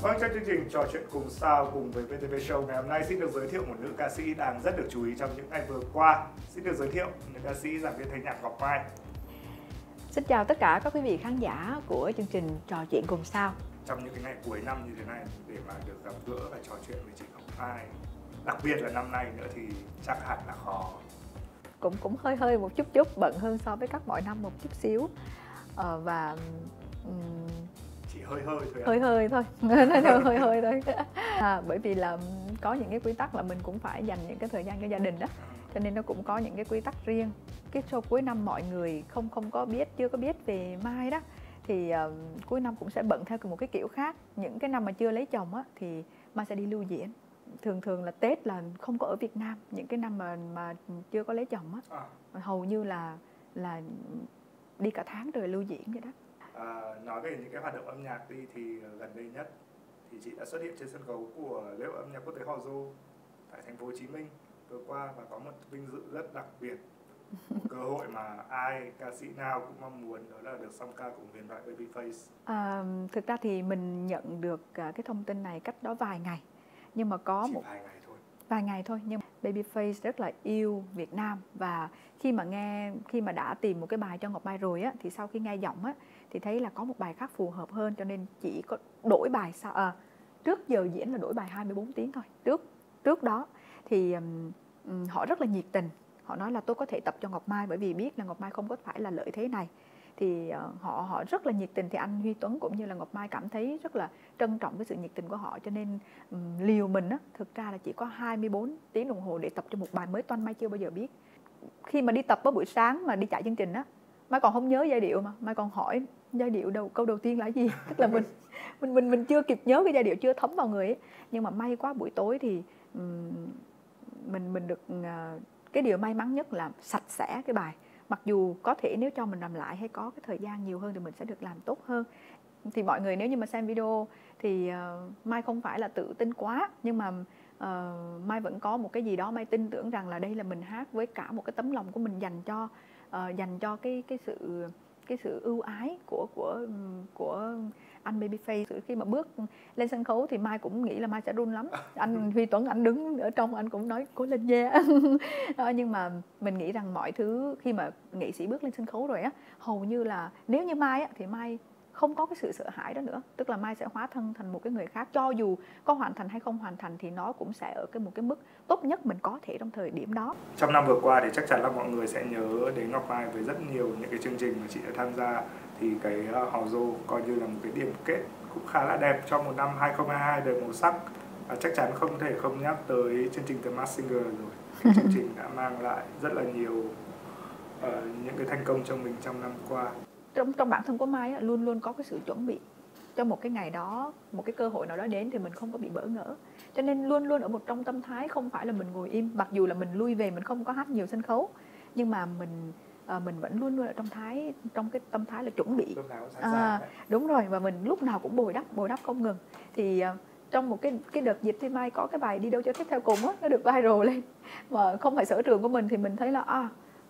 Vâng, trong chương trình trò chuyện cùng sao cùng với VTV Show ngày hôm nay xin được giới thiệu một nữ ca sĩ đang rất được chú ý trong những ngày vừa qua. Xin được giới thiệu nữ ca sĩ giảng viên thanh nhạc Ngọc Mai. Xin chào tất cả các quý vị khán giả của chương trình trò chuyện cùng sao. Trong những cái ngày cuối năm như thế này để mà được gặp gỡ và trò chuyện với chị Ngọc Mai, đặc biệt là năm nay nữa thì chắc hẳn là khó. Cũng hơi một chút bận hơn so với các mọi năm một chút xíu. Chỉ hơi thôi thôi hơi thôi. Bởi vì là có những cái quy tắc là mình cũng phải dành những cái thời gian cho gia đình đó, cho nên nó cũng có những cái quy tắc riêng. Cái show cuối năm mọi người chưa có biết về Mai đó, thì cuối năm cũng sẽ bận theo một cái kiểu khác. Những cái năm mà chưa lấy chồng á thì Mai sẽ đi lưu diễn. Thường là Tết là không có ở Việt Nam. Những cái năm mà chưa có lấy chồng á, hầu như là đi cả tháng rồi lưu diễn vậy đó. Nói về những cái hoạt động âm nhạc đi thì gần đây nhất thì chị đã xuất hiện trên sân khấu của lễ hội âm nhạc quốc tế Hò Dô tại thành phố Hồ Chí Minh vừa qua, và có một vinh dự rất đặc biệt, một cơ hội mà ai ca sĩ nào cũng mong muốn, đó là được song ca cùng huyền thoại Babyface. Thực ra thì mình nhận được cái thông tin này cách đó vài ngày, nhưng mà có vài ngày thôi, nhưng Babyface rất là yêu Việt Nam, và khi mà đã tìm một cái bài cho Ngọc Mai rồi á, thì sau khi nghe giọng á thì thấy là có một bài khác phù hợp hơn, cho nên chỉ có đổi bài trước giờ diễn là đổi bài 24 tiếng thôi. Trước đó thì họ rất là nhiệt tình, họ nói là tôi có thể tập cho Ngọc Mai bởi vì biết là Ngọc Mai không có phải là lợi thế này, thì họ rất là nhiệt tình. Thì anh Huy Tuấn cũng như là Ngọc Mai cảm thấy rất là trân trọng cái sự nhiệt tình của họ, cho nên liều mình á, thực ra là chỉ có 24 tiếng đồng hồ để tập cho một bài mới toanh Mai chưa bao giờ biết. Khi mà đi tập vào buổi sáng mà đi chạy chương trình á, Mai còn không nhớ giai điệu, mà Mai còn hỏi giai điệu câu đầu tiên là gì, tức là mình chưa kịp nhớ cái giai điệu, chưa thấm vào người ấy. Nhưng mà may quá buổi tối thì mình được cái điều may mắn nhất là sạch sẽ cái bài. Mặc dù có thể nếu cho mình làm lại hay có cái thời gian nhiều hơn thì mình sẽ được làm tốt hơn. Thì mọi người nếu như mà xem video thì Mai không phải là tự tin quá, nhưng mà Mai vẫn có một cái gì đó Mai tin tưởng rằng là đây là mình hát với cả một cái tấm lòng của mình dành cho cái sự ưu ái của anh Babyface. Khi mà bước lên sân khấu thì Mai cũng nghĩ là Mai sẽ run lắm. Anh Huy Tuấn anh đứng ở trong, anh cũng nói cố lên nha. Nhưng mà mình nghĩ rằng mọi thứ khi mà nghệ sĩ bước lên sân khấu rồi á, hầu như là nếu như Mai á thì Mai không có cái sự sợ hãi đó nữa, tức là Mai sẽ hóa thân thành một cái người khác, cho dù có hoàn thành hay không hoàn thành thì nó cũng sẽ ở một cái mức tốt nhất mình có thể trong thời điểm đó. Trong năm vừa qua thì chắc chắn là mọi người sẽ nhớ đến Ngọc Mai với rất nhiều những cái chương trình mà chị đã tham gia, thì cái Hò Dô coi như là một cái điểm kết cũng khá là đẹp cho một năm 2022 đầy màu sắc, và chắc chắn không thể không nhắc tới chương trình The Masked Singer rồi. Cái chương trình đã mang lại rất là nhiều những cái thành công cho mình trong năm qua. Trong bản thân của Mai á, luôn luôn có cái sự chuẩn bị cho một cái ngày đó, một cái cơ hội nào đó đến thì mình không có bị bỡ ngỡ, cho nên luôn luôn ở trong tâm thái không phải là mình ngồi im. Mặc dù là mình lui về, mình không có hát nhiều sân khấu, nhưng mà mình vẫn luôn luôn ở trong cái tâm thái là chuẩn bị. Đúng rồi, và mình lúc nào cũng bồi đắp không ngừng. Thì trong một cái đợt dịch thì Mai có cái bài Đi Đâu Cho Tiếp Theo Cùng á, nó được viral lên mà không phải sở trường của mình, thì mình thấy là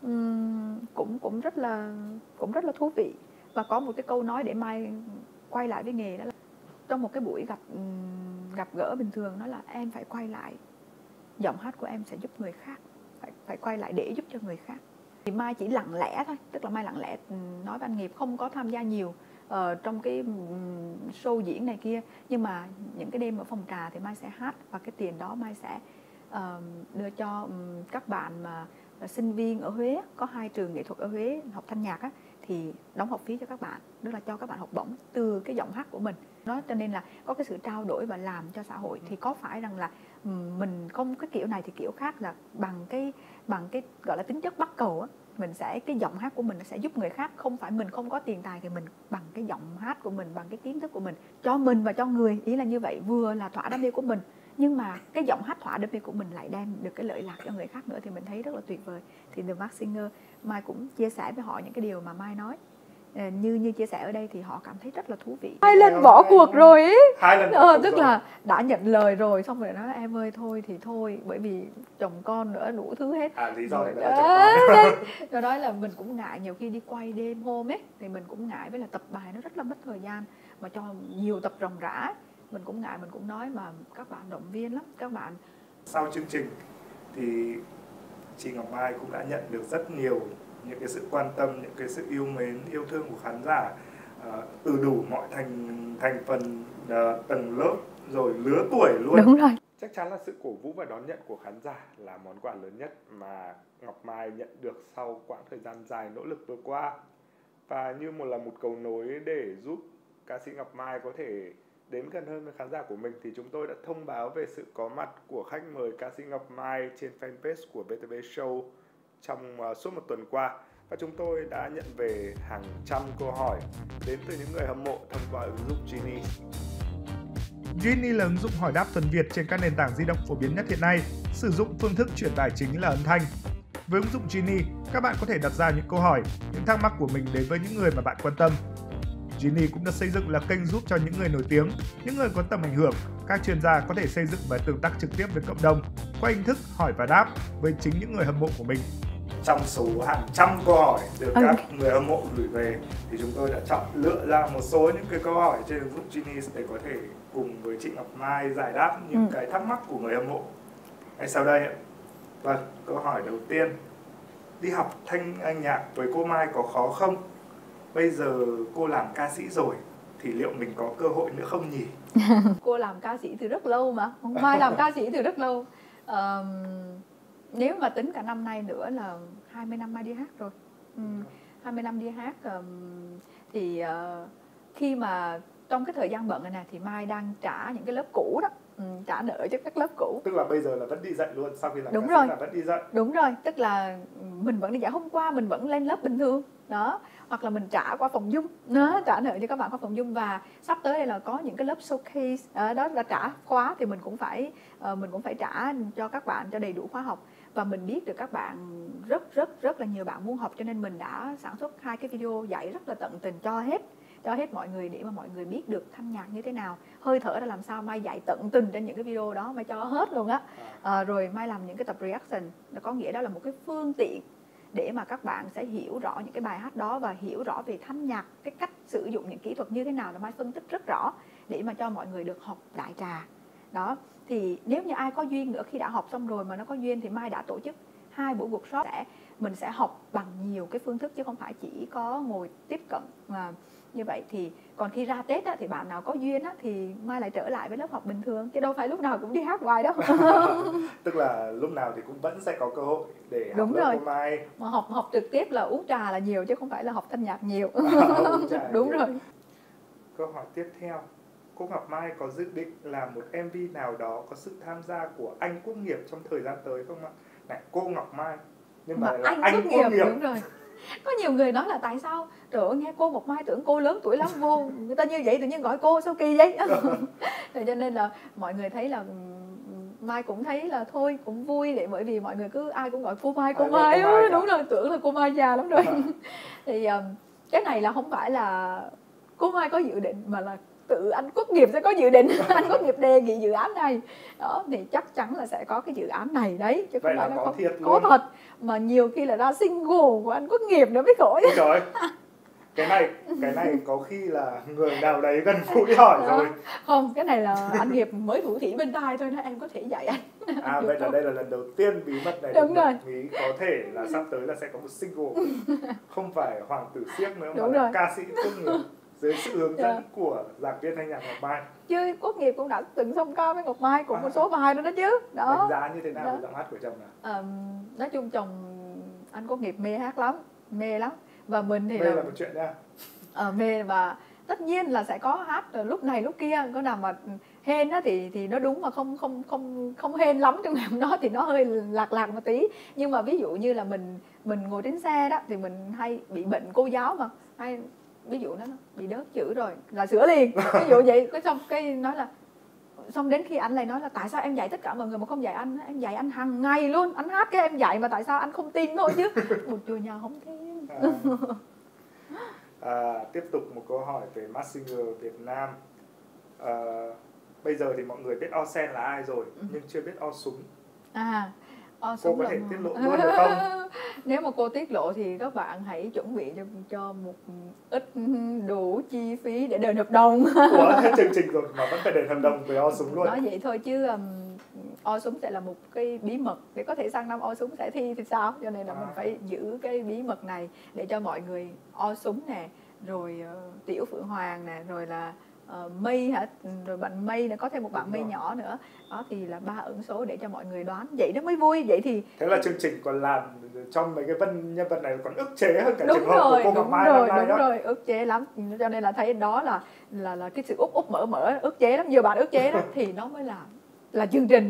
cũng rất là thú vị. Và có một cái câu nói để Mai quay lại với nghề, đó là trong một cái buổi gặp gỡ bình thường, đó là em phải quay lại, giọng hát của em sẽ giúp người khác, phải quay lại để giúp cho người khác. Thì Mai chỉ lặng lẽ thôi, tức là Mai lặng lẽ nói với anh Nghiệp, không có tham gia nhiều trong cái show diễn này kia, nhưng mà những cái đêm ở phòng trà thì Mai sẽ hát, và cái tiền đó Mai sẽ đưa cho các bạn mà sinh viên ở Huế, có 2 trường nghệ thuật ở Huế học thanh nhạc á, thì đóng học phí cho các bạn, tức là cho các bạn học bổng từ cái giọng hát của mình. Đó, cho nên là có cái sự trao đổi và làm cho xã hội. Thì có phải rằng là mình không cái kiểu này thì kiểu khác, là bằng cái gọi là tính chất bắt cầu á, mình sẽ cái giọng hát của mình sẽ giúp người khác. Không phải mình không có tiền tài thì mình bằng cái giọng hát của mình, bằng cái kiến thức của mình cho mình và cho người, ý là như vậy, vừa là thỏa đam mê của mình, nhưng mà cái giọng hát thỏa đam mê của mình lại đem được cái lợi lạc cho người khác nữa, thì mình thấy rất là tuyệt vời. Thì The Masked Singer, Mai cũng chia sẻ với họ những cái điều mà Mai nói, như chia sẻ ở đây, thì họ cảm thấy rất là thú vị. 2 lần bỏ cuộc rồi ấy, tức là đã nhận lời rồi, xong rồi nói em ơi thôi thì thôi, bởi vì chồng con nữa, đủ thứ hết. Lý do do đó là mình cũng ngại, nhiều khi đi quay đêm hôm ấy thì mình cũng ngại, với là tập bài nó rất là mất thời gian, mà cho nhiều tập ròng rã mình cũng ngại, mình cũng nói mà các bạn động viên lắm, các bạn. Sau chương trình thì chị Ngọc Mai cũng đã nhận được rất nhiều những cái sự quan tâm, những cái sự yêu mến, yêu thương của khán giả từ đủ mọi thành phần, tầng lớp rồi lứa tuổi luôn. Đúng rồi. Chắc chắn là sự cổ vũ và đón nhận của khán giả là món quà lớn nhất mà Ngọc Mai nhận được sau quãng thời gian dài nỗ lực vừa qua. Và như là một cầu nối để giúp ca sĩ Ngọc Mai có thể đến gần hơn với khán giả của mình, thì chúng tôi đã thông báo về sự có mặt của khách mời ca sĩ Ngọc Mai trên fanpage của VTV Show trong suốt một tuần qua. Và chúng tôi đã nhận về hàng trăm câu hỏi đến từ những người hâm mộ thông qua ứng dụng Genie. Genie là ứng dụng hỏi đáp thuần Việt trên các nền tảng di động phổ biến nhất hiện nay, sử dụng phương thức truyền tải chính là âm thanh. Với ứng dụng Genie, các bạn có thể đặt ra những câu hỏi, những thắc mắc của mình đến với những người mà bạn quan tâm. Genie cũng được xây dựng là kênh giúp cho những người nổi tiếng, những người có tầm ảnh hưởng, các chuyên gia có thể xây dựng và tương tác trực tiếp với cộng đồng qua hình thức hỏi và đáp với chính những người hâm mộ của mình. Trong số hàng trăm câu hỏi được các người hâm mộ gửi về thì chúng tôi đã chọn lựa ra một số những cái câu hỏi trên ứng dụng Genie để có thể cùng với chị Ngọc Mai giải đáp những cái thắc mắc của người hâm mộ. Ngay sau đây, vâng, câu hỏi đầu tiên: đi học thanh nhạc với cô Mai có khó không? Bây giờ cô làm ca sĩ rồi thì liệu mình có cơ hội nữa không nhỉ? Cô làm ca sĩ từ rất lâu mà, Mai làm ca sĩ từ rất lâu. Nếu mà tính cả năm nay nữa là 20 năm Mai đi hát rồi. 20 năm đi hát. Thì khi mà trong cái thời gian bận này nè thì Mai đang trả những cái lớp cũ đó, trả nợ cho các lớp cũ. Tức là bây giờ là vẫn đi dạy luôn, sau khi làm đúng ca rồi. sĩ là vẫn đi dạy. Đúng rồi, tức là mình vẫn đi dạy, hôm qua mình vẫn lên lớp bình thường đó, hoặc là mình trả qua phòng Zoom đó, trả nợ cho các bạn qua phòng Zoom. Và sắp tới đây là có những cái lớp showcase đó là trả khóa thì mình cũng phải trả cho các bạn cho đầy đủ khóa học. Và mình biết được các bạn rất là nhiều bạn muốn học, cho nên mình đã sản xuất 2 cái video dạy rất là tận tình cho hết mọi người để mà mọi người biết được thanh nhạc như thế nào, hơi thở ra làm sao. Mai dạy tận tình trên những cái video đó, Mai cho hết luôn á. Rồi Mai làm những cái tập reaction, có nghĩa đó là một cái phương tiện để mà các bạn sẽ hiểu rõ những cái bài hát đó và hiểu rõ về thanh nhạc, cái cách sử dụng những kỹ thuật như thế nào là Mai phân tích rất rõ để mà cho mọi người được học đại trà đó. Thì nếu như ai có duyên nữa, khi đã học xong rồi mà nó có duyên thì Mai đã tổ chức 2 buổi workshop, mình sẽ học bằng nhiều cái phương thức chứ không phải chỉ có ngồi tiếp cận mà như vậy. Thì còn khi ra Tết á, thì bạn nào có duyên á, thì Mai lại trở lại với lớp học bình thường, chứ đâu phải lúc nào cũng đi hát hoài đâu. Tức là lúc nào thì cũng vẫn sẽ có cơ hội để học Đúng lớp rồi. của Mai. Mà học trực tiếp là uống trà là nhiều chứ không phải là học thanh nhạc nhiều. Đúng rồi. Câu hỏi tiếp theo: cô Ngọc Mai có dự định làm một MV nào đó có sự tham gia của anh Quốc Nghiệp trong thời gian tới không ạ? Này, cô Ngọc Mai nhưng mà là anh Quốc Nghiệp. Đúng rồi. Có nhiều người nói là tại sao trời ơi, nghe cô Ngọc Mai tưởng cô lớn tuổi lắm, vô người ta như vậy tự nhiên gọi cô sao kỳ vậy. Cho nên là mọi người thấy là Mai cũng thấy là thôi cũng vui, để bởi vì mọi người cứ ai cũng gọi cô Mai đúng rồi, tưởng là cô Mai già lắm rồi. Thì cái này là không phải là cô Mai có dự định, mà là tự anh Quốc Nghiệp sẽ có dự định. Anh Quốc Nghiệp đề nghị dự án này đó, thì chắc chắn là sẽ có cái dự án này đấy, chứ không phải là có thật. Mà nhiều khi là ra single của anh Quốc Nghiệp nữa mới khổ. Trời, cái này có khi là người nào đấy gần gũi hỏi rồi. Không, cái này là anh Nghiệp mới thủ thỉ bên tai thôi đó, em có thể dạy anh. Vậy là đây là lần đầu tiên bí mật này được bật mí, có thể là sắp tới là sẽ có một single không phải Hoàng tử Siếc nữa Đúng mà là rồi. ca sĩ Quốc Nghiệp dưới sự hướng dẫn của giảng viên thanh nhạc Ngọc Mai. Chứ Quốc Nghiệp cũng đã từng song ca với Ngọc Mai cũng một số bài đó chứ. Đó. Đánh giá như thế nào về giọng hát của chồng nào? Nói chung chồng anh Quốc Nghiệp mê hát lắm, mê lắm. Và mình thì mê là một chuyện nha. Mê, và tất nhiên là sẽ có hát lúc này lúc kia, có nào mà hên á thì nó đúng, mà không hên lắm trong ngày hôm đó thì nó hơi lạc một tí. Nhưng mà ví dụ như là mình ngồi trên xe đó thì mình hay bị bệnh cô giáo mà, hay ví dụ nó bị đớt chữ rồi là sửa liền, ví dụ vậy. Cái xong cái nói là, xong đến khi anh lại nói là tại sao em dạy tất cả mọi người mà không dạy anh, em dạy anh hàng ngày luôn, anh hát cái em dạy mà tại sao anh không tin thôi chứ. Một chùa nhà không tin. Tiếp tục một câu hỏi về Masked Singer Việt Nam. Bây giờ thì mọi người biết Osen là ai rồi, nhưng chưa biết O Súng. O Súng cô có thể tiết lộ luôn được không? Nếu mà cô tiết lộ thì các bạn hãy chuẩn bị cho một ít đủ chi phí để đền hợp đồng. Ủa, hết chương trình rồi mà vẫn phải đền hợp đồng với O Súng luôn. Nói vậy thôi chứ O Súng sẽ là một cái bí mật, để có thể sang năm O Súng sẽ thi thì sao, cho nên là mình phải giữ cái bí mật này để cho mọi người. O Súng nè, rồi Tiểu Phượng Hoàng nè, rồi là Mây hả, rồi bạn Mây nè, có thêm một bạn Mây nhỏ nữa, đó thì là 3 ẩn số để cho mọi người đoán, vậy nó mới vui. Vậy thì thế là chương trình còn làm trong mấy cái nhân vật này còn ức chế hơn cả trường hợp của cô Ngọc Mai năm nay đó. Đúng rồi, ức chế lắm, cho nên là thấy đó là cái sự úp mở ức chế lắm, nhiều bạn ức chế đó thì nó mới là chương trình.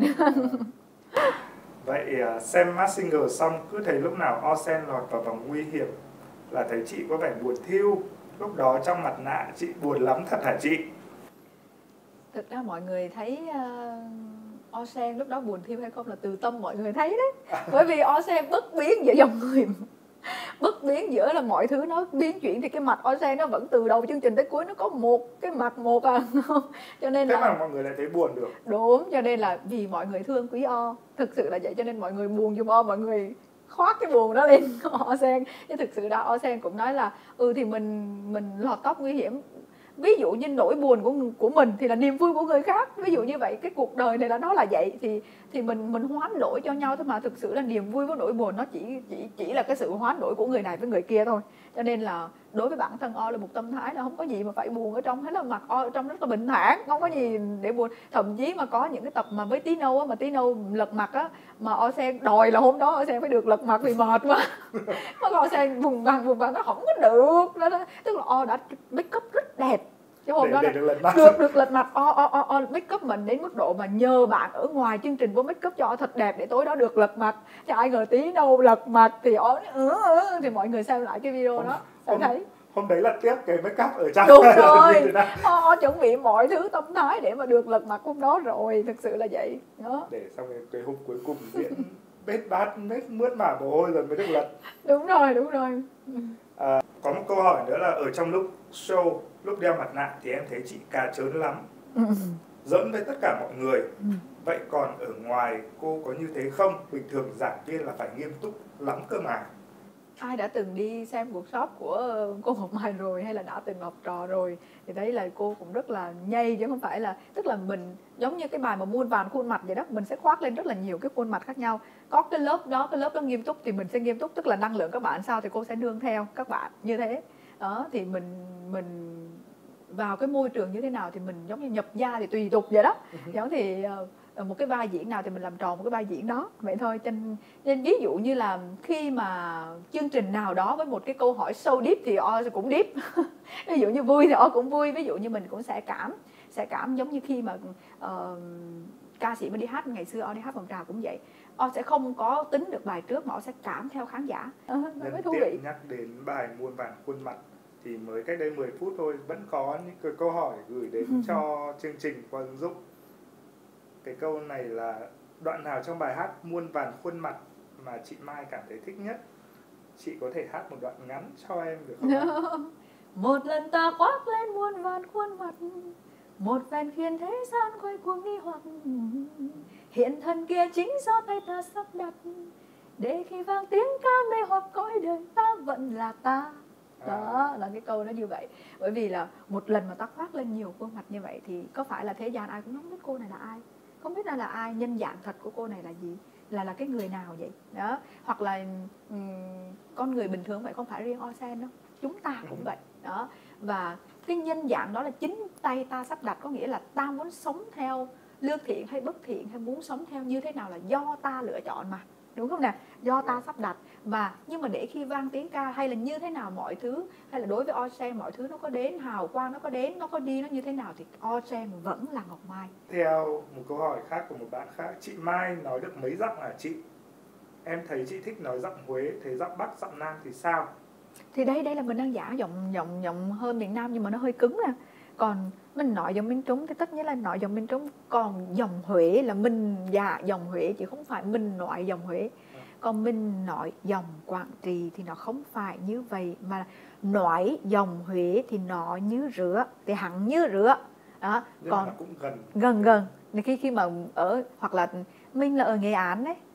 Vậy xem Masked Singer xong cứ thấy lúc nào Osen lọt vào vòng nguy hiểm là thấy chị có vẻ buồn thiu. Lúc đó trong mặt nạ chị buồn lắm thật hả chị? Thực ra mọi người thấy Osen lúc đó buồn thiu hay không là từ tâm mọi người thấy đấy. Bởi vì Osen bất biến giữa dòng người, bất biến giữa là mọi thứ nó biến chuyển, thì cái mặt Osen nó vẫn từ đầu chương trình tới cuối nó có một cái mặt một à. Cho nên thế mà mọi người lại thấy buồn được. Đúng, cho nên là vì mọi người thương quý O, thực sự là vậy, cho nên mọi người buồn giùm O, mọi người khoác cái buồn đó lên Osen. Chứ thực sự đó Osen cũng nói là thì mình lọt top nguy hiểm, ví dụ như nỗi buồn của mình thì là niềm vui của người khác, ví dụ như vậy, cái cuộc đời này là nó là vậy, thì mình hoán đổi cho nhau thôi mà. Thực sự là niềm vui với nỗi buồn nó chỉ là cái sự hoán đổi của người này với người kia thôi. Cho nên là đối với bản thân O là một tâm thái là không có gì mà phải buồn ở trong hết, là mặt O ở trong rất là bình thản, không có gì để buồn. Thậm chí mà có những cái tập mà với Tino á, mà Tino lật mặt á, mà Osen đòi là hôm đó Osen phải được lật mặt vì mệt mà. Mà Osen vùng vằng nó không có được đó. Tức là O đã make up rất đẹp chứ hôm đó được lật mặt. O make up mình đến mức độ mà nhờ bạn ở ngoài chương trình vô make up cho O thật đẹp để tối đó được lật mặt. Chứ ai ngờ tí đâu lật mặt thì O thì mọi người xem lại cái video đó sẽ thấy. Hôm đấy là tiếp cái make up ở trong. Đúng rồi. O chuẩn bị mọi thứ tâm thái để mà được lật mặt hôm đó rồi, thực sự là vậy đó. Để xong cái hôm cuối cùng diễn bết bát mướt mả mồ hôi rồi mới được lật. Đúng rồi. Có một câu hỏi nữa là ở trong lúc show, lúc đeo mặt nạ thì em thấy chị cà chớn lắm, giỡn với tất cả mọi người. Vậy còn ở ngoài cô có như thế không? Bình thường giảng viên là phải nghiêm túc lắm cơ mà. Ai đã từng đi xem workshop của cô Ngọc Mai rồi, hay là đã từng học trò rồi, thì thấy là cô cũng rất là nhây, chứ không phải là, tức là mình giống như cái bài mà muôn vàn khuôn mặt vậy đó, mình sẽ khoác lên rất là nhiều cái khuôn mặt khác nhau. Có cái lớp đó nghiêm túc thì mình sẽ nghiêm túc, tức là năng lượng các bạn sao thì cô sẽ nương theo các bạn như thế đó. Thì mình vào cái môi trường như thế nào thì mình giống như nhập gia thì tùy tục vậy đó. Giống thì một cái vai diễn nào thì mình làm tròn một cái vai diễn đó, vậy thôi. Nên ví dụ như là khi mà chương trình nào đó với một cái câu hỏi sâu deep thì O cũng deep. Ví dụ như vui thì O cũng vui, ví dụ như mình cũng sẽ cảm giống như khi mà ca sĩ mà đi hát, ngày xưa O đi hát phòng trà cũng vậy, O sẽ không có tính được bài trước mà O sẽ cảm theo khán giả. Nó mới thú vị. Nhắc đến bài muôn vàn khuôn mặt thì mới cách đây 10 phút thôi vẫn có những cái câu hỏi gửi đến cho chương trình qua ứng dụng. Cái câu này là đoạn nào trong bài hát muôn vàn khuôn mặt mà chị Mai cảm thấy thích nhất? Chị có thể hát một đoạn ngắn cho em được không? Một lần ta khoác lên muôn vàn khuôn mặt, một phen khiến thế gian quay cuồng nghi hoặc, hiện thân kia chính do tay ta sắp đặt, để khi vang tiếng ca mê hoặc cõi đời ta vẫn là ta. Đó là cái câu nó như vậy. Bởi vì là một lần mà ta khoác lên nhiều khuôn mặt như vậy thì có phải là thế gian ai cũng không biết cô này là ai, không biết là ai, nhân dạng thật của cô này là gì, là cái người nào vậy đó. Hoặc là con người bình thường vậy, không phải riêng Osen đâu, chúng ta cũng vậy đó. Và cái nhân dạng đó là chính tay ta sắp đặt, có nghĩa là ta muốn sống theo lương thiện hay bất thiện, hay muốn sống theo như thế nào là do ta lựa chọn mà, đúng không nè, do ta sắp đặt. Và nhưng mà để khi vang tiếng ca hay là như thế nào mọi thứ, hay là đối với Osen mọi thứ nó có đến, hào quang nó có đến, nó có đi, nó như thế nào thì Osen vẫn là Ngọc Mai. Theo một câu hỏi khác của một bạn khác, chị Mai nói được mấy giọng hả chị? Em thấy chị thích nói giọng Huế, thế giọng Bắc, giọng Nam thì sao? Thì đây là mình đang giả giọng hơn miền Nam nhưng mà nó hơi cứng nè. Còn mình nói giọng miền Trung thì tất nhiên là nói giọng miền Trung. Còn giọng Huế là mình giả giọng Huế chứ không phải mình nói giọng Huế. Còn mình nói giọng Quảng Trị thì nó không phải như vậy, mà nói giọng Huế thì nó như rửa, thì hẳn như rửa đó. Nhưng còn cũng gần thì khi mà ở, hoặc là mình là ở Nghệ An đấy,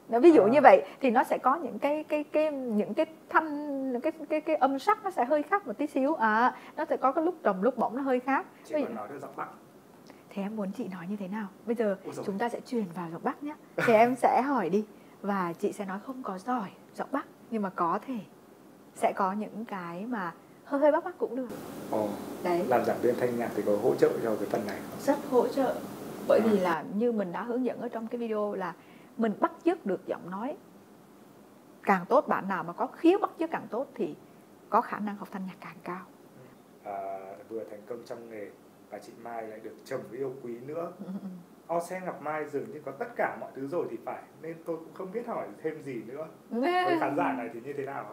Ví dụ như vậy thì nó sẽ có những những cái thanh cái âm sắc nó sẽ hơi khác một tí xíu. Nó sẽ có cái lúc trầm lúc bổng nó hơi khác. Chị còn nói được giọng Bắc. Thì em muốn chị nói như thế nào? Bây giờ chúng ta sẽ truyền vào giọng Bắc nhé. Thì em sẽ hỏi đi và chị sẽ nói không có giỏi giọng Bắc, nhưng mà có thể sẽ có những cái mà hơi Bắc cũng được. Đấy. Làm giảng viên thanh nhạc thì có hỗ trợ cho cái phần này không? Rất hỗ trợ. Bởi vì là như mình đã hướng dẫn ở trong cái video là mình bắt chước được giọng nói càng tốt, bạn nào mà có khiếu bắt chước càng tốt thì có khả năng học thanh nhạc càng cao. Vừa thành công trong nghề và chị Mai lại được chồng yêu quý nữa. Osen gặp Mai dường như có tất cả mọi thứ rồi thì phải, nên tôi cũng không biết hỏi thêm gì nữa. Với khán giả này thì như thế nào?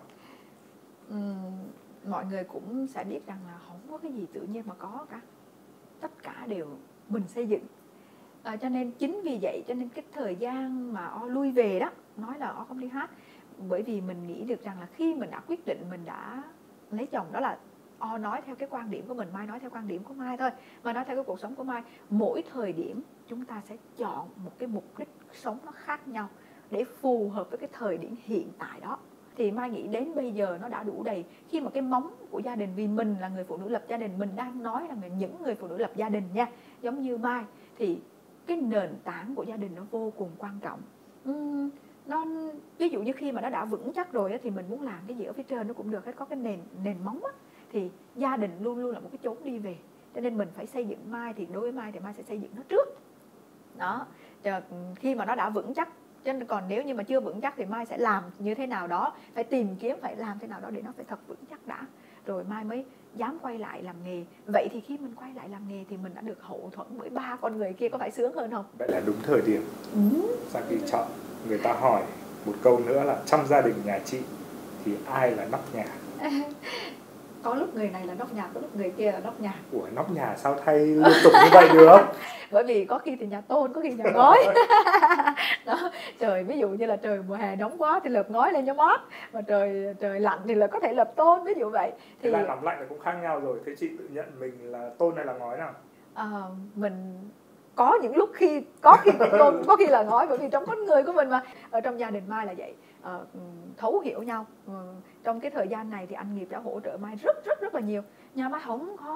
Mọi người cũng sẽ biết rằng là không có cái gì tự nhiên mà có cả, tất cả đều mình xây dựng. Cho nên chính vì vậy cho nên cái thời gian mà O lui về đó, nói là O không đi hát, bởi vì mình nghĩ được rằng là khi mình đã quyết định mình đã lấy chồng, đó là O nói theo cái quan điểm của mình, Mai nói theo quan điểm của Mai thôi, Mai nói theo cái cuộc sống của Mai. Mỗi thời điểm chúng ta sẽ chọn một cái mục đích sống nó khác nhau để phù hợp với cái thời điểm hiện tại đó. Thì Mai nghĩ đến bây giờ nó đã đủ đầy. Khi mà cái móng của gia đình, vì mình là người phụ nữ lập gia đình, mình đang nói là những người phụ nữ lập gia đình nha, giống như Mai, thì cái nền tảng của gia đình nó vô cùng quan trọng. Nó ví dụ như khi mà nó đã vững chắc rồi thì mình muốn làm cái gì ở phía trên nó cũng được, có cái nền móng á, thì gia đình luôn luôn là một cái chốn đi về. Cho nên mình phải xây dựng Mai, thì đối với Mai thì Mai sẽ xây dựng nó trước đó. Khi mà nó đã vững chắc, còn nếu như mà chưa vững chắc thì Mai sẽ làm như thế nào đó, phải tìm kiếm, phải làm thế nào đó để nó phải thật vững chắc đã, rồi Mai mới dám quay lại làm nghề. Vậy thì khi mình quay lại làm nghề thì mình đã được hậu thuẫn bởi 3 con người kia, có phải sướng hơn không? Vậy là đúng thời điểm. Sau khi chọn, người ta hỏi một câu nữa là trong gia đình nhà chị thì ai là nóc nhà? Có lúc người này là nóc nhà, có lúc người kia là nóc nhà. Ủa, nóc nhà sao thay liên tục như vậy được? Bởi vì có khi thì nhà tôn, có khi nhà ngói. Đó, trời ví dụ như là trời mùa hè nóng quá thì lợp ngói lên cho mát, mà trời lạnh thì là có thể lợp tôn, ví dụ vậy. Thì là nóng lạnh là cũng khác nhau rồi. Thế chị tự nhận mình là tôn hay là ngói nào? Mình có những lúc có khi tôn, có khi là ngói, bởi vì trong con người của mình mà. Ở trong gia đình Mai là vậy, thấu hiểu nhau. Trong cái thời gian này thì anh Nghiệp đã hỗ trợ Mai rất là nhiều. Nhà Mai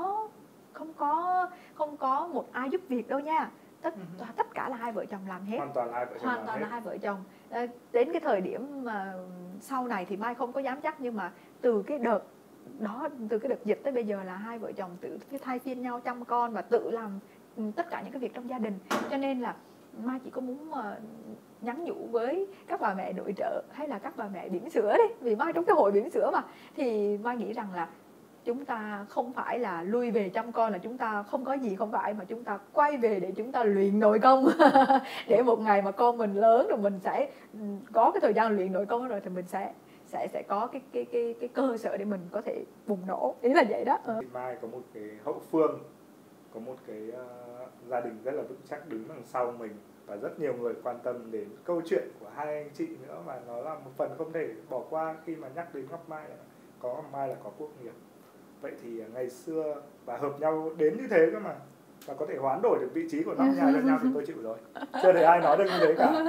không có một ai giúp việc đâu nha. Tất cả là hai vợ chồng làm hết. Hoàn toàn là hai vợ chồng. Đến cái thời điểm mà sau này thì Mai không có dám chắc, nhưng mà từ cái đợt đó, từ cái đợt dịch tới bây giờ là hai vợ chồng tự thay phiên nhau chăm con và tự làm tất cả những cái việc trong gia đình. Cho nên là Mai chỉ có muốn nhắn nhủ với các bà mẹ nội trợ hay là các bà mẹ bỉm sữa đi, vì Mai trong cái hội bỉm sữa mà, thì Mai nghĩ rằng là chúng ta không phải là lui về chăm con là chúng ta không có gì, không phải, mà chúng ta quay về để chúng ta luyện nội công. Để một ngày mà con mình lớn rồi mình sẽ có cái thời gian luyện nội công rồi thì mình sẽ có cái cơ sở để mình có thể bùng nổ, ý là vậy đó. Mai có một cái hậu phương, có một cái gia đình rất là vững chắc đứng đằng sau mình, và rất nhiều người quan tâm đến câu chuyện của hai anh chị nữa, mà nó là một phần không thể bỏ qua khi mà nhắc đến Ngọc Mai. Có Ngọc Mai là có Quốc Nghiệp. Vậy thì ngày xưa và hợp nhau đến như thế cơ mà, và có thể hoán đổi được vị trí của nóc nhà cho nhau thì tôi chịu rồi. Chưa thấy ai nói được như thế cả.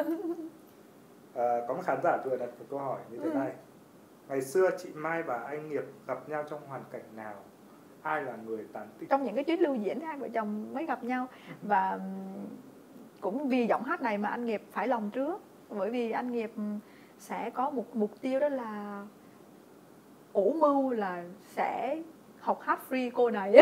Có một khán giả vừa đặt một câu hỏi như thế này: ngày xưa chị Mai và anh Nghiệp gặp nhau trong hoàn cảnh nào? Ai là người tán tỉnh? Trong những cái chuyến lưu diễn hai vợ chồng mới gặp nhau, và cũng vì giọng hát này mà anh Nghiệp phải lòng trước, bởi vì anh Nghiệp sẽ có một mục tiêu, đó là ủ mưu là sẽ học hát free cô này.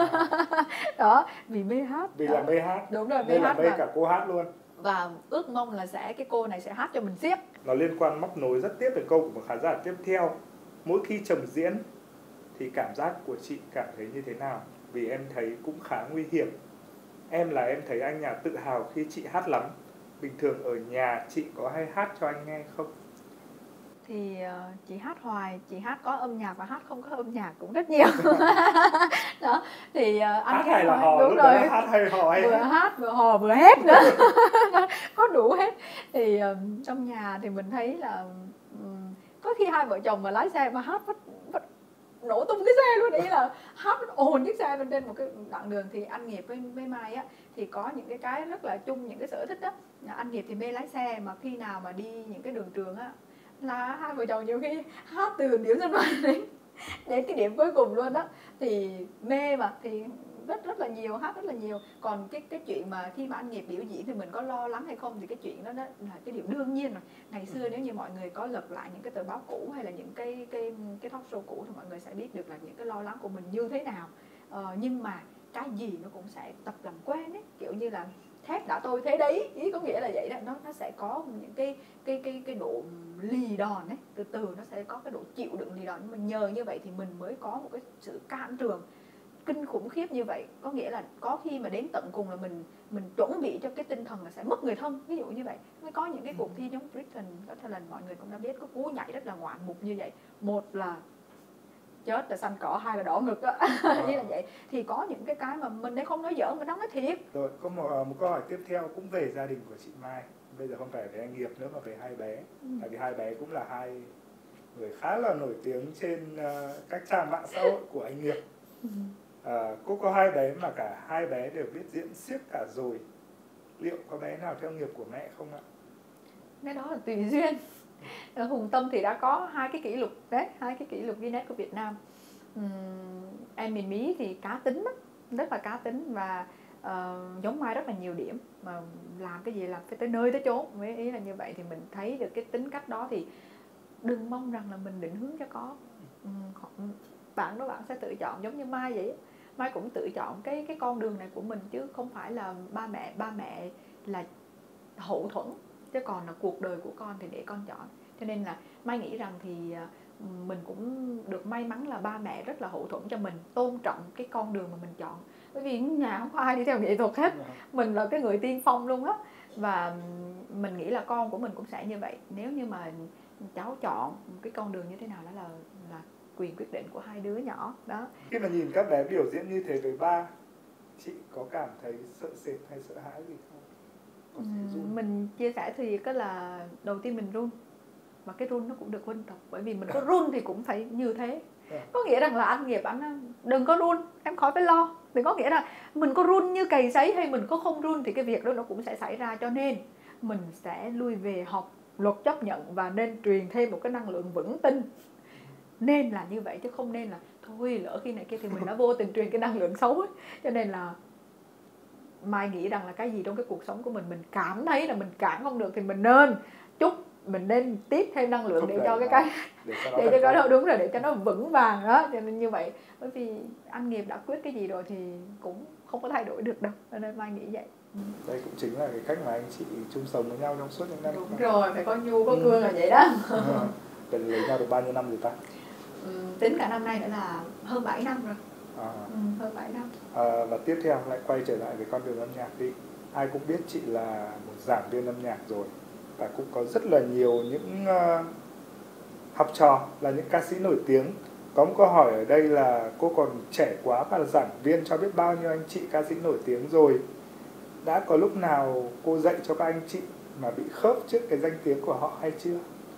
Đó, vì mê hát. Vì là mê hát. Đúng rồi, mê hát, mê cả cô hát luôn. Và ước mong là cái cô này sẽ hát cho mình xiếc. Nó liên quan móc nối rất tiếp về câu của một khán giả tiếp theo: mỗi khi chồng diễn thì cảm giác của chị cảm thấy như thế nào? Vì em thấy cũng khá nguy hiểm. Em thấy anh nhà tự hào khi chị hát lắm. Bình thường ở nhà chị có hay hát cho anh nghe không? Thì chị hát hoài, chị hát có âm nhạc và hát không có âm nhạc cũng rất nhiều. Đó, thì anh hát hay là hò? Đúng rồi, hát hay hò hay? Vừa hát vừa hò vừa hét nữa. Có đủ hết. Thì trong nhà thì mình thấy là có khi hai vợ chồng mà lái xe mà hát nổ tung cái xe luôn, ý là hát ồn chiếc xe lên trên một cái đoạn đường. Thì anh Nghiệp với Mai á thì có những cái rất là chung, những cái sở thích á. Anh Nghiệp thì mê lái xe, mà khi nào mà đi những cái đường trường á là hai vợ chồng nhiều khi hát từ điểm xuất phát đến cái điểm cuối cùng luôn á, thì mê mà, thì rất là nhiều, hát rất là nhiều. Còn cái chuyện mà khi mà anh Nghiệp biểu diễn thì mình có lo lắng hay không thì cái chuyện đó là cái điều đương nhiên rồi. Ngày xưa nếu như mọi người có lật lại những cái tờ báo cũ hay là những cái talk show cũ thì mọi người sẽ biết được là những cái lo lắng của mình như thế nào. Nhưng mà cái gì nó cũng sẽ tập làm quen ấy, kiểu như là thép đã tôi thế đấy, ý có nghĩa là vậy đó. Nó sẽ có những cái độ lì đòn ấy, từ từ nó sẽ có cái độ chịu đựng lì đòn. Nhưng mà nhờ như vậy thì mình mới có một cái sự cản trường kinh khủng khiếp như vậy. Có nghĩa là có khi mà đến tận cùng là mình chuẩn bị cho cái tinh thần là sẽ mất người thân, ví dụ như vậy. Mới có những cái cuộc thi giống Britain Got Talent, mọi người cũng đã biết, có cú nhảy rất là ngoạn mục như vậy. Một là chết là xanh cỏ, hai là đỏ ngực á, như là vậy. Thì có những cái mà mình đây không nói giỡn, mình đang nói thiệt. Rồi có một câu hỏi tiếp theo cũng về gia đình của chị Mai, bây giờ không phải về anh Nghiệp nữa mà về hai bé. Tại vì hai bé cũng là hai người khá là nổi tiếng trên các trang mạng xã hội của anh Nghiệp. Cô có hai bé mà cả hai bé đều biết diễn xiếc cả rồi, liệu có bé nào theo nghiệp của mẹ không ạ? Cái đó là tùy duyên. Hùng Tâm thì đã có 2 cái kỷ lục đấy, 2 cái kỷ lục Guinness của Việt Nam. Em Miền Mỹ thì cá tính, rất là cá tính, và giống Mai rất là nhiều điểm, mà làm cái gì làm phải tới nơi tới chốn, với ý là như vậy. Thì mình thấy được cái tính cách đó thì đừng mong rằng là mình định hướng cho con. Bạn đó bạn sẽ tự chọn, giống như Mai vậy. Mai cũng tự chọn cái con đường này của mình, chứ không phải là ba mẹ là hậu thuẫn, chứ còn là cuộc đời của con thì để con chọn. Cho nên là Mai nghĩ rằng thì mình cũng được may mắn là ba mẹ rất là hậu thuẫn cho mình, tôn trọng cái con đường mà mình chọn. Bởi vì nhà không có ai đi theo nghệ thuật hết, mình là cái người tiên phong luôn á. Và mình nghĩ là con của mình cũng sẽ như vậy. Nếu như mà cháu chọn cái con đường như thế nào, đó là quyền quyết định của hai đứa nhỏ đó. Khi mà nhìn các bé biểu diễn như thế với ba, chị có cảm thấy sợ sệt hay sợ hãi gì không? Mình chia sẻ thì cái là đầu tiên mình run, và cái run nó cũng được huynh tập, bởi vì mình có run thì cũng phải như thế. Có nghĩa rằng là anh Nghiệp anh đừng có run, em khỏi phải lo. Thì có nghĩa là mình có run như cầy sấy hay mình có không run thì cái việc đó nó cũng sẽ xảy ra. Cho nên mình sẽ lui về học luật chấp nhận và nên truyền thêm một cái năng lượng vững tin. Nên là như vậy, chứ không nên là thôi lỡ khi này kia thì mình đã vô tình truyền cái năng lượng xấu ấy. Cho nên là Mai nghĩ rằng là cái gì trong cái cuộc sống của mình cảm thấy là mình cản không được thì mình nên tiếp thêm năng lượng để cho cái đó đúng rồi, để cho nó vững vàng đó. Cho nên như vậy, bởi vì anh Nghiệp đã quyết cái gì rồi thì cũng không có thay đổi được đâu. Cho nên Mai nghĩ vậy. Đây cũng chính là cái cách mà anh chị chung sống với nhau trong suốt những năm. Đúng rồi, phải có nhu có cương là vậy đó. Vậy lấy nhau được bao nhiêu năm rồi ta? Tính cả năm nay nữa là hơn 7 năm rồi. Hơn 7 năm. Và tiếp theo lại quay trở lại với con đường âm nhạc đi. Ai cũng biết chị là một giảng viên âm nhạc rồi, và cũng có rất là nhiều những học trò là những ca sĩ nổi tiếng. Có một câu hỏi ở đây là cô còn trẻ quá và là giảng viên cho biết bao nhiêu anh chị ca sĩ nổi tiếng rồi. Đã có lúc nào cô dạy cho các anh chị mà bị khớp trước cái danh tiếng của họ hay chưa?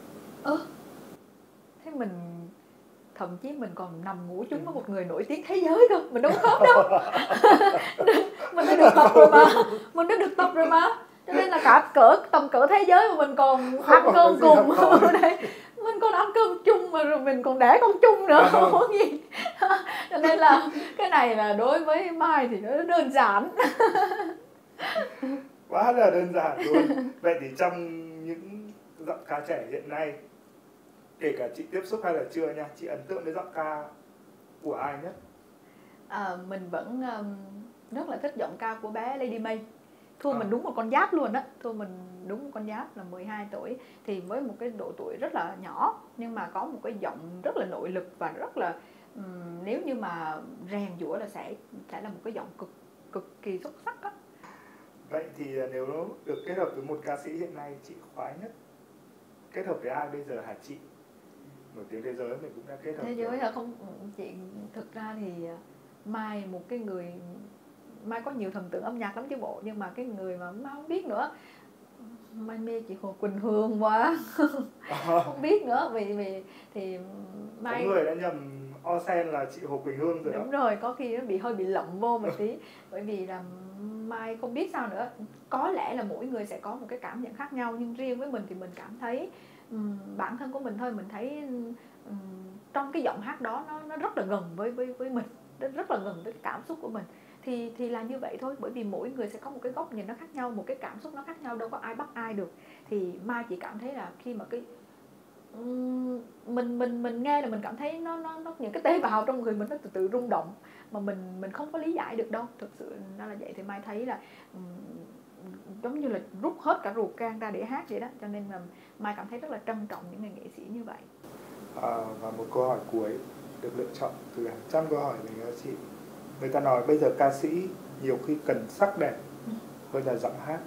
Thế mình thậm chí mình còn nằm ngủ chung với một người nổi tiếng thế giới cơ, mình đâu có khớp đâu. Mình đã được tập rồi mà. Cho nên là cả tầm cỡ thế giới mà mình còn ăn cơm cùng ở đây. Mình còn ăn cơm chung mà rồi mình còn đẻ con chung nữa, không có gì. Cho nên là cái này là đối với Mai thì nó đơn giản. Quá là đơn giản luôn. Vậy thì trong những giọng ca trẻ hiện nay, kể cả chị tiếp xúc hay là chưa nha, chị ấn tượng với giọng ca của ai nhất? Mình vẫn rất là thích giọng ca của bé Lady May. Thua mình đúng một con giáp luôn á. Thua mình đúng một con giáp là 12 tuổi. Thì với một cái độ tuổi rất là nhỏ, nhưng mà có một cái giọng rất là nội lực và rất là nếu như mà rèn giũa là sẽ là một cái giọng cực kỳ xuất sắc á. Vậy thì nếu được kết hợp với một ca sĩ hiện nay chị khoái nhất, kết hợp với ai bây giờ hả chị? Nổi tiếng thế giới mình cũng đã kết hợp. Thế giới là không, chị thực ra thì Mai một cái người, Mai có nhiều thần tượng âm nhạc lắm chứ bộ, nhưng mà cái người mà Mai không biết nữa. Mai mê chị Hồ Quỳnh Hương quá. Không biết nữa, vì thì Mai có người đã nhầm Osen là chị Hồ Quỳnh Hương rồi đó. Đúng rồi, có khi nó hơi bị lậm vô một tí. Bởi vì là Mai không biết sao nữa. Có lẽ là mỗi người sẽ có một cái cảm nhận khác nhau. Nhưng riêng với mình thì mình cảm thấy bản thân của mình thôi, mình thấy trong cái giọng hát đó nó rất là gần với mình, rất là gần với cái cảm xúc của mình. Thì là như vậy thôi. Bởi vì mỗi người sẽ có một cái góc nhìn nó khác nhau, một cái cảm xúc nó khác nhau, đâu có ai bắt ai được. Thì Mai chỉ cảm thấy là khi mà cái mình nghe là mình cảm thấy nó những cái tế bào trong người mình nó từ từ rung động, mà mình không có lý giải được đâu. Thực sự nó là vậy. Thì Mai thấy là giống như là rút hết cả ruột gan ra để hát vậy đó. Cho nên là Mai cảm thấy rất là trân trọng những người nghệ sĩ như vậy. Và một câu hỏi cuối được lựa chọn từ hàng trăm câu hỏi về chị. Người ta nói bây giờ ca sĩ nhiều khi cần sắc đẹp hơn là giọng hát.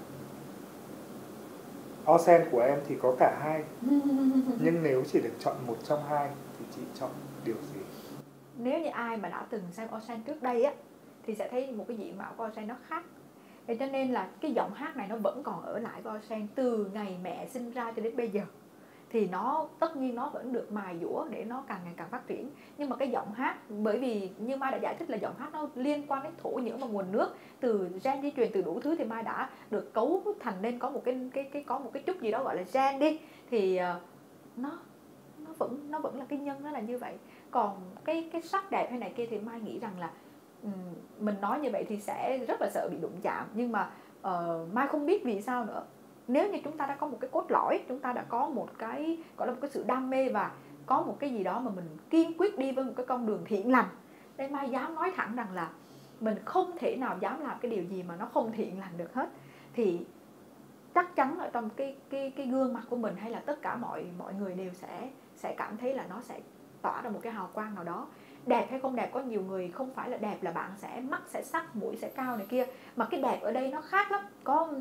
Osen của em thì có cả hai. Nhưng nếu chỉ được chọn một trong hai thì chị chọn điều gì? Nếu như ai mà đã từng xem Osen trước đây á thì sẽ thấy một cái diện mạo của Osen nó khác. Thế cho nên là cái giọng hát này nó vẫn còn ở lại với Osen từ ngày mẹ sinh ra cho đến bây giờ. Thì nó tất nhiên nó vẫn được mài dũa để nó càng ngày càng phát triển. Nhưng mà cái giọng hát, bởi vì như Mai đã giải thích là giọng hát nó liên quan đến thổ nhưỡng và nguồn nước, từ gen di truyền, từ đủ thứ, thì Mai đã được cấu thành nên có một cái chút gì đó gọi là gen đi. Thì nó vẫn là cái nhân, nó là như vậy. Còn cái sắc đẹp hay này kia thì Mai nghĩ rằng là mình nói như vậy thì sẽ rất là sợ bị đụng chạm. Nhưng mà Mai không biết vì sao nữa. Nếu như chúng ta đã có một cái cốt lõi, chúng ta đã có một cái gọi là một cái sự đam mê và có một cái gì đó mà mình kiên quyết đi với một cái con đường thiện lành, nên Mai dám nói thẳng rằng là mình không thể nào dám làm cái điều gì mà nó không thiện lành được hết. Thì chắc chắn ở trong cái gương mặt của mình hay là tất cả mọi người đều sẽ cảm thấy là nó sẽ tỏa ra một cái hào quang nào đó. Đẹp hay không đẹp, có nhiều người không phải là đẹp là bạn sẽ mắt sẽ sắc, mũi sẽ cao này kia, mà cái đẹp ở đây nó khác lắm. Có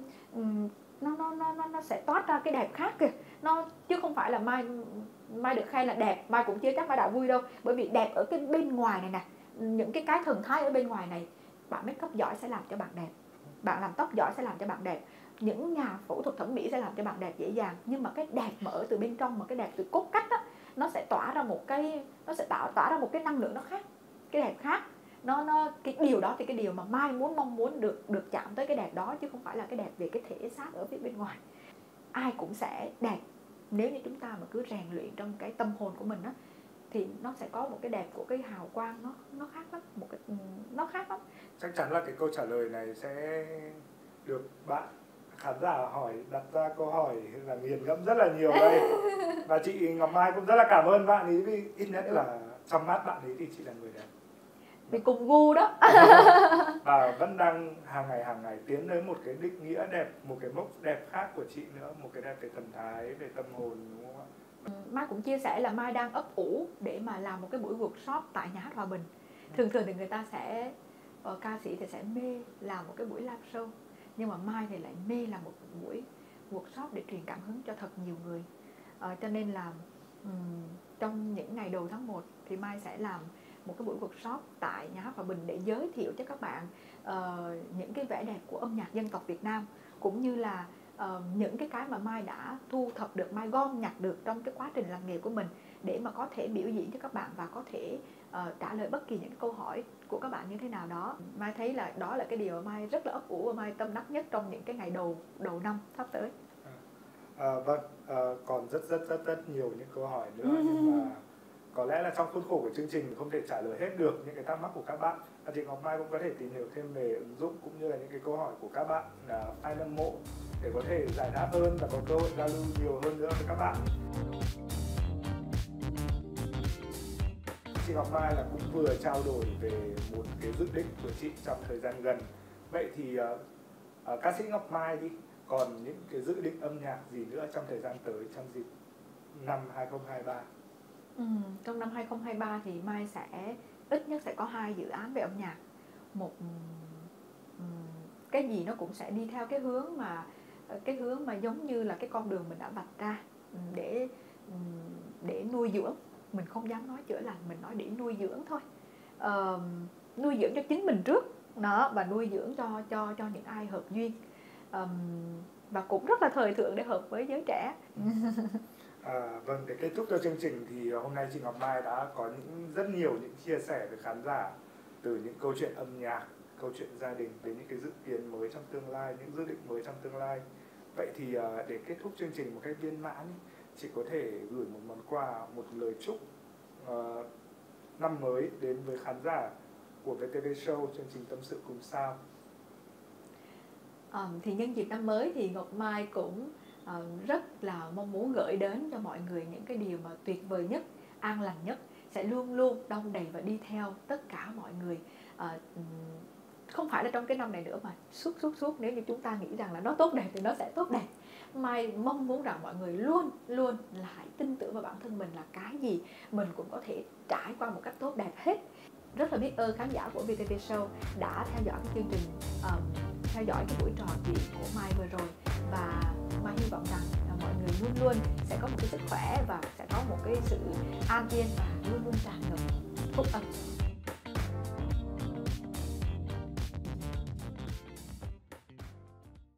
nó sẽ toát ra cái đẹp khác kìa. Chứ không phải là Mai được khen là đẹp, Mai cũng chưa chắc Mai đã vui đâu. Bởi vì đẹp ở cái bên ngoài này nè, những cái thần thái ở bên ngoài này. Bạn make up giỏi sẽ làm cho bạn đẹp, bạn làm tóc giỏi sẽ làm cho bạn đẹp, những nhà phẫu thuật thẩm mỹ sẽ làm cho bạn đẹp dễ dàng. Nhưng mà cái đẹp mà ở từ bên trong, mà cái đẹp từ cốt cách á, nó sẽ tỏa ra một cái, nó sẽ tỏa ra một cái năng lượng nó khác, cái đẹp khác. Cái điều đó thì cái điều mà Mai mong muốn được chạm tới cái đẹp đó, chứ không phải là cái đẹp về cái thể xác ở phía bên ngoài. Ai cũng sẽ đẹp nếu như chúng ta mà cứ rèn luyện trong cái tâm hồn của mình á, thì nó sẽ có một cái đẹp của cái hào quang, nó khác lắm, nó khác lắm. Chắc chắn là cái câu trả lời này sẽ được bạn khán giả hỏi, đặt ra câu hỏi là nghiền ngẫm rất là nhiều đây. Và chị Ngọc Mai cũng rất là cảm ơn bạn ấy, vì ít nhất là trong mắt bạn ấy thì chị là người đẹp, vì cùng gu đó. và vẫn đang hàng ngày tiến đến một cái định nghĩa đẹp, một cái mốc đẹp khác của chị nữa, một cái đẹp về thần thái, về tâm hồn, đúng không ạ? Mai cũng chia sẻ là Mai đang ấp ủ để mà làm một cái buổi workshop tại nhà hát Hòa Bình. Thường thì người ta sẽ ca sĩ thì sẽ mê làm một cái buổi live show, nhưng mà Mai thì lại mê làm một buổi workshop để truyền cảm hứng cho thật nhiều người. Cho nên là trong những ngày đầu tháng 1 thì Mai sẽ làm một cái buổi workshop tại nhà hát Hòa Bình để giới thiệu cho các bạn những cái vẻ đẹp của âm nhạc dân tộc Việt Nam, cũng như là những cái mà Mai đã thu thập được, Mai gom nhặt được trong cái quá trình làm nghề của mình, để mà có thể biểu diễn cho các bạn và có thể trả lời bất kỳ những câu hỏi của các bạn như thế nào đó. Mai thấy là đó là cái điều mà Mai rất là ấp ủ và Mai tâm đắc nhất trong những cái ngày đầu năm sắp tới. Vâng, còn rất nhiều những câu hỏi nữa, nhưng mà có lẽ là trong khuôn khổ của chương trình không thể trả lời hết được những cái thắc mắc của các bạn. Chị Ngọc Mai cũng có thể tìm hiểu thêm về ứng dụng cũng như là những cái câu hỏi của các bạn fan hâm mộ để có thể giải đáp hơn và có cơ hội giao lưu nhiều hơn nữa với các bạn. Chị Ngọc Mai là cũng vừa trao đổi về một cái dự định của chị trong thời gian gần. Vậy thì ca sĩ Ngọc Mai đi, còn những cái dự định âm nhạc gì nữa trong thời gian tới, trong dịp năm 2023? Trong năm 2023 thì Mai sẽ ít nhất sẽ có 2 dự án về âm nhạc. Một cái gì nó cũng sẽ đi theo cái hướng mà giống như là cái con đường mình đã vạch ra, để nuôi dưỡng. Mình không dám nói chữa lành, mình nói để nuôi dưỡng thôi. Nuôi dưỡng cho chính mình trước đó, và nuôi dưỡng cho những ai hợp duyên, và cũng rất là thời thượng để hợp với giới trẻ. Vâng, để kết thúc cho chương trình thì hôm nay chị Ngọc Mai đã có rất nhiều những chia sẻ với khán giả, từ những câu chuyện âm nhạc, câu chuyện gia đình đến những cái dự kiến mới trong tương lai, những dự định mới trong tương lai. Vậy thì để kết thúc chương trình một cách viên mãn, chị có thể gửi một món quà, một lời chúc năm mới đến với khán giả của VTV Show, chương trình Tâm sự cùng sao. Thì nhân dịp năm mới thì Ngọc Mai cũng rất là mong muốn gửi đến cho mọi người những cái điều mà tuyệt vời nhất, an lành nhất, sẽ luôn luôn đong đầy và đi theo tất cả mọi người. Không phải là trong cái năm này nữa mà suốt nếu như chúng ta nghĩ rằng là nó tốt đẹp thì nó sẽ tốt đẹp. Mai mong muốn rằng mọi người luôn luôn là hãy tin tưởng vào bản thân mình, là cái gì mình cũng có thể trải qua một cách tốt đẹp hết. Rất là biết ơn khán giả của VTV Show đã theo dõi cái chương trình, theo dõi cái buổi trò chuyện của Mai vừa rồi, và Mai hy vọng rằng là mọi người luôn luôn sẽ có một cái sức khỏe và sẽ có một cái sự an yên và luôn luôn tràn ngập phúc âm.